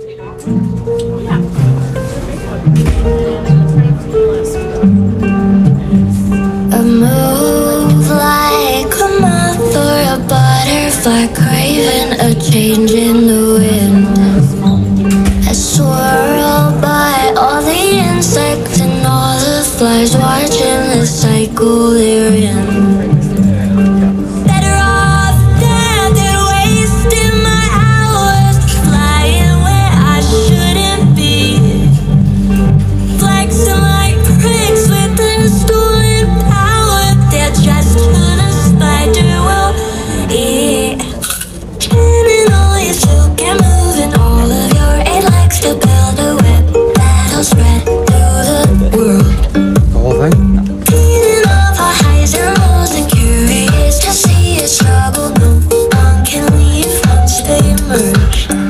I move like a moth or a butterfly, craving a change in the wind. I swirl by all the insects and all the flies, watching the cycle they're in. Better off dead than wasting my hours flying where I shouldn't be, flexing like pricks with their stolen power. They're just to the spider will eat. Spinning all your silk and moving all of your eight legs to build a web that'll spread through the world. The whole thing? Feeding off our highs and lows and curious to see it struggle. No one can leave once they emerge.